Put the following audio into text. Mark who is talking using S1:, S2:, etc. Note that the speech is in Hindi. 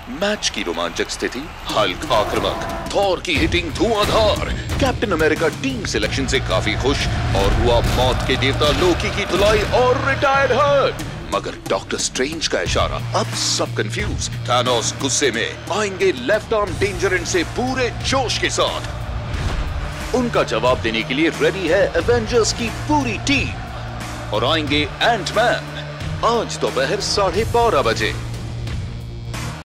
S1: मैच की रोमांचक स्थिति, हल्क आक्रामक, थॉर की हिटिंग धुआंधार, कैप्टन अमेरिका टीम सिलेक्शन से काफी खुश और हुआ मौत के देवता लोकी की धुलाई और रिटायर्ड हर्ट। मगर डॉक्टर स्ट्रेंज का इशारा, अब सब कंफ्यूज। थानोस गुस्से में आएंगे लेफ्ट आर्म डेंजर एंड से पूरे जोश के साथ। उनका जवाब देने के लिए रेडी है एवेंजर्स की पूरी टीम और आएंगे एंटमैन आज दोपहर 12:30 बजे।